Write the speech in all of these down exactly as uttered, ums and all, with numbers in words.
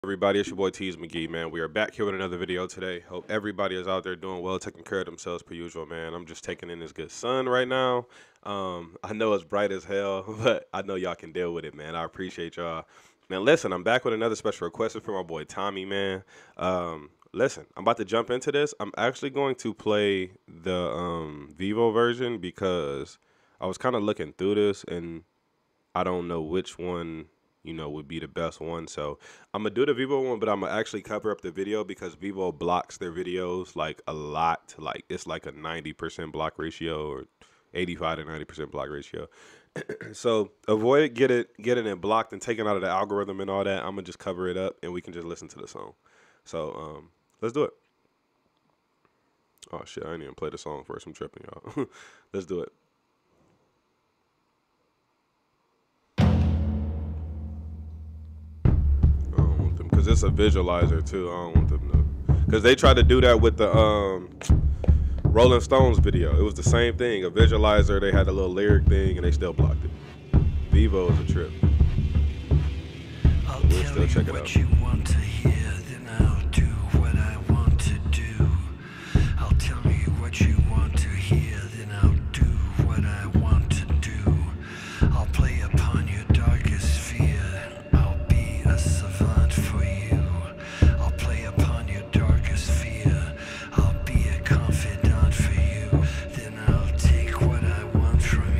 Everybody, it's your boy Tees McGee, man. We are back here with another video today. Hope everybody is out there doing well, taking care of themselves per usual, man. I'm just taking in this good sun right now. Um, I know it's bright as hell, but I know y'all can deal with it, man. I appreciate y'all. Now, listen, I'm back with another special request for my boy Tommy, man. Um, listen, I'm about to jump into this. I'm actually going to play the um, Vivo version because I was kind of looking through this, and I don't know which one you know, would be the best one. So I'm going to do the Vivo one, but I'm going to actually cover up the video because Vivo blocks their videos like a lot. Like it's like a ninety percent block ratio or eighty-five to ninety percent block ratio. So avoid get it, getting it blocked and taken out of the algorithm and all that. I'm going to just cover it up and we can just listen to the song. So um, let's do it. Oh, shit. I didn't even play the song first. I'm tripping, y'all. Let's do it. Because it's a visualizer too. I don't want them to, because they tried to do that with the um Rolling Stones video. It was the same thing, a visualizer. They had a little lyric thing and they still blocked it. Vivo is a trip. I'll We'll tell still you check it what out. you want to hear, then I'll do what I want to do. I'll tell you what you want to hear, then I'll do what I want to do. I'll play upon your darkest fear. I'll be a savant for you. I'll play upon your darkest fear. I'll be a confidant for you. Then I'll take what I want from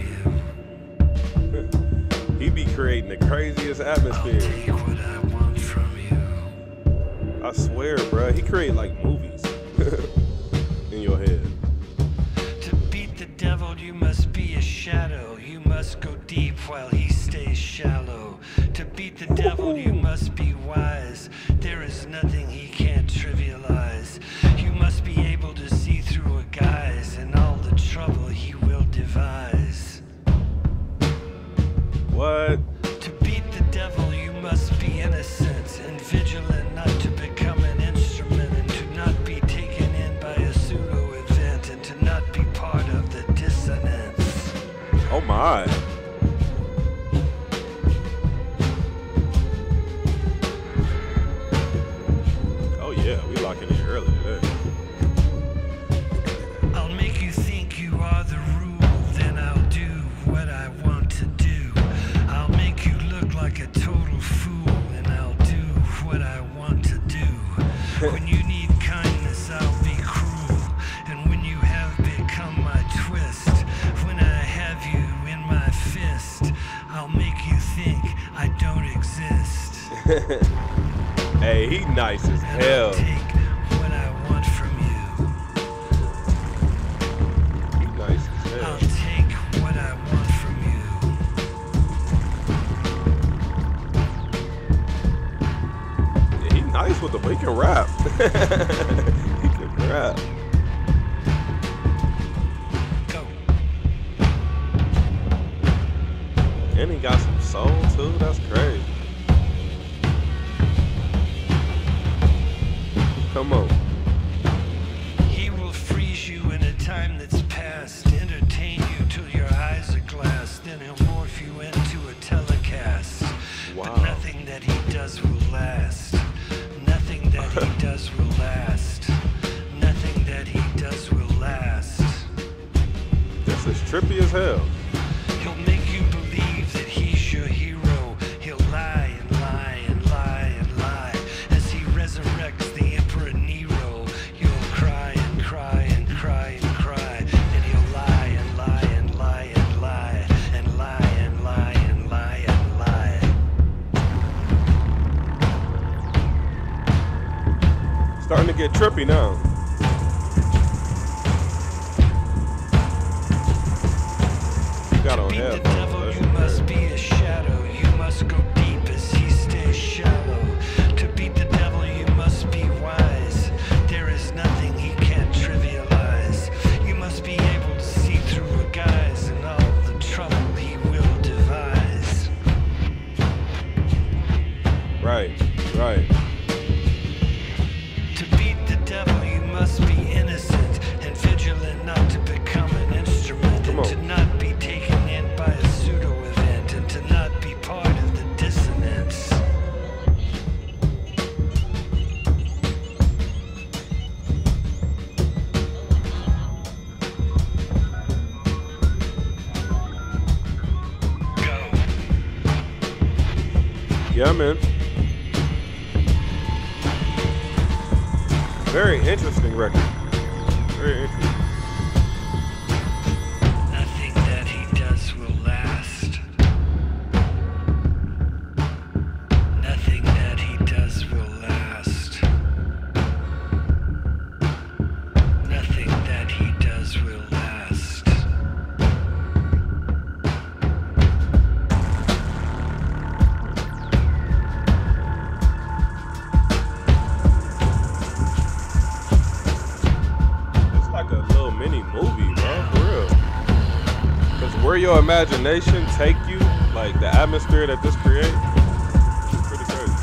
you. He be creating the craziest I'll atmosphere. take what I want from you. I swear, bro. He create like movies in your head. To beat the devil, you must be a shadow. You must go deep while he stays shallow. To beat the devil, you must be wise. There is nothing he can't trivialize. You must be able to see through a guise and all the trouble he will devise. What? To beat the devil, you must be innocent and vigilant, not to become an instrument, and to not be taken in by a pseudo event, and to not be part of the dissonance. Oh my. Oh yeah, we locking in early today. I'll make you think you are the rule, then I'll do what I want to do. I'll make you look like a total fool, and I'll do what I want to do. When you need kindness, I'll be cruel, and when you have become my twist, when I have you in my fist, I'll make you think I don't exist. Hey, he nice as And hell. I'll take what I want from you. He nice as hell. I'll take what I want from you. Yeah, he nice with the, he can rap. He can rap. Go. And he got some soul too. That's crazy. Come on. He will freeze you in a time that's past, entertain you till your eyes are glass, then he'll morph you into a telecast. Wow. But nothing that he does will last. Nothing that he does will last. Nothing that he does will last. This is trippy as hell. He'll make you believe that he's your hero. He'll lie and lie and lie and lie. As he resurrects the Emperor Nero, you'll cry and cry and cry and cry. And he'll lie and lie and lie and lie and lie and lie and lie and lie. Starting to get trippy now. You got on Beat the headphones. devil, That's you must crazy. be a shadow. You must go deep as he stays shallow. To beat the devil, you must be wise. There is nothing he can't trivialize. You must be able to see through a guise and all the trouble he will devise. Right, right. To beat the devil, you must be innocent and vigilant, not to become an instrument, Come and on. to not be taken in by a Yeah, man. Very interesting record. Very interesting. Nothing that he does will last. Nothing that he does will last. Nothing that he does will last. It's like a little mini movie, bro, for real. Because where your imagination take you, like the atmosphere that this creates, it's pretty crazy.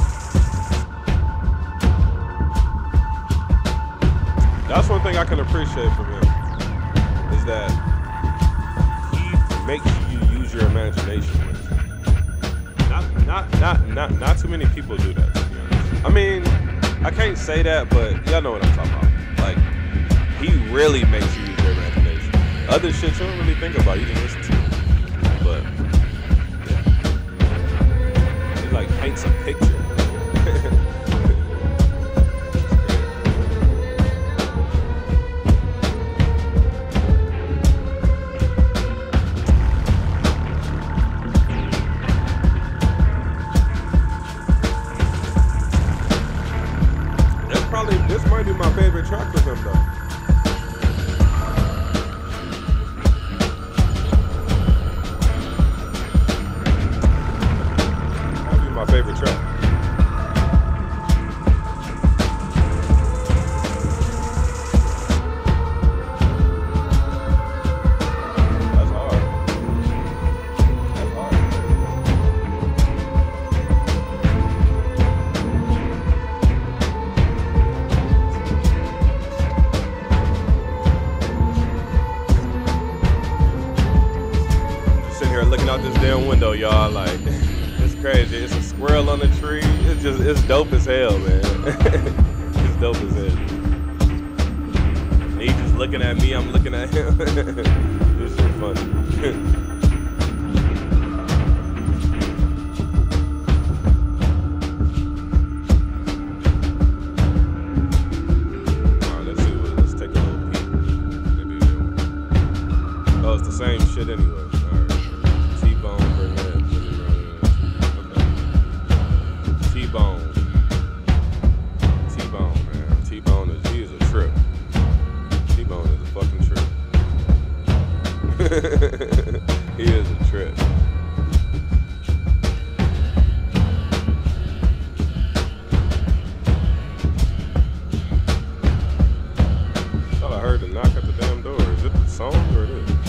That's one thing I can appreciate from him, is that he makes you use your imagination with it. Not, not, not, not, not too many people do that, to be honest. I mean, I can't say that, but y'all know what I'm talking about. Like, he really makes you use your imagination. Other shit you don't really think about, you just listen to it. But, yeah. He like paints a picture. That's probably, this might be my favorite track with him though. Might be my favorite track. That's hard. That's hard. Just sitting here looking out this damn window, y'all. Like, it's crazy. It's a squirrel on the tree. It's just, it's dope as hell, man. It's dope as hell. And he just looking at me. I'm looking at him. This shit funny. Alright, let's see what. Let's take a little peek. Maybe. Oh, it's the same shit anyway. Alright. T-Bone, Burnett. Okay. T-Bone. T-Bone, man. T-Bone is, he is a trip. T-Bone is a fucking trip. He is a trip. Thought I heard the knock at the damn door. Is it the song or it is?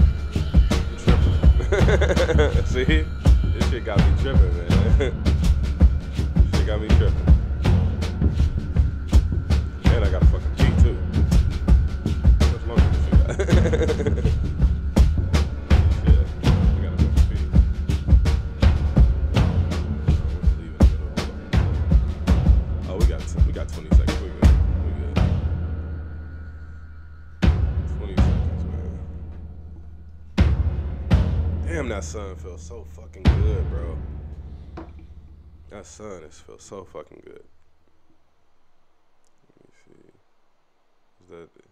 I'm tripping. See? This shit got me tripping, man. This shit got me tripping. And I got a fucking pee too. How much longer this shit got? Shit, I got a fucking pee. I'm leaving in the middle of the fucking- Oh, we got t- we got twenty seconds. We good. We good. twenty seconds, man. Damn, that sun feels so fucking good, bro. That sun is feels so fucking good. Let me see. Is that it?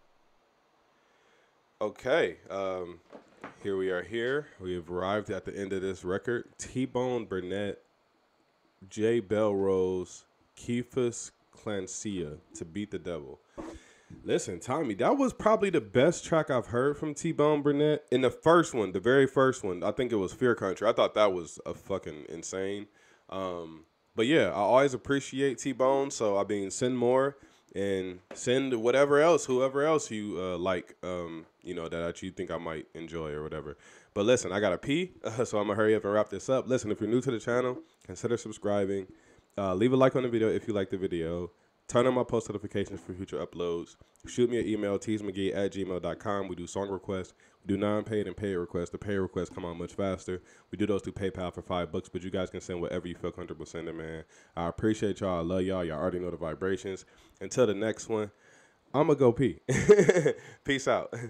Okay. Um, here we are here. We have arrived at the end of this record. T-Bone, Burnett, J. Bellerose, Keefus, Ciancia, To Beat the Devil. Listen, Tommy, that was probably the best track I've heard from T-Bone Burnett. In the first one, the very first one, I think it was Fear Country. I thought that was a fucking insane. Um, but yeah, I always appreciate T-Bone. So I mean, send more and send whatever else, whoever else you uh, like, um, you know, that you think I might enjoy or whatever. But listen, I gotta pee, so I'm gonna hurry up and wrap this up. Listen, if you're new to the channel, consider subscribing. Uh, leave a like on the video if you like the video. Turn on my post notifications for future uploads. Shoot me an email, teasmcgee at gmail dot com. We do song requests. We do non-paid and paid requests. The paid requests come on much faster. We do those through PayPal for five bucks, but you guys can send whatever you feel comfortable sending, man. I appreciate y'all. I love y'all. Y'all already know the vibrations. Until the next one, I'm going to go pee. Peace out.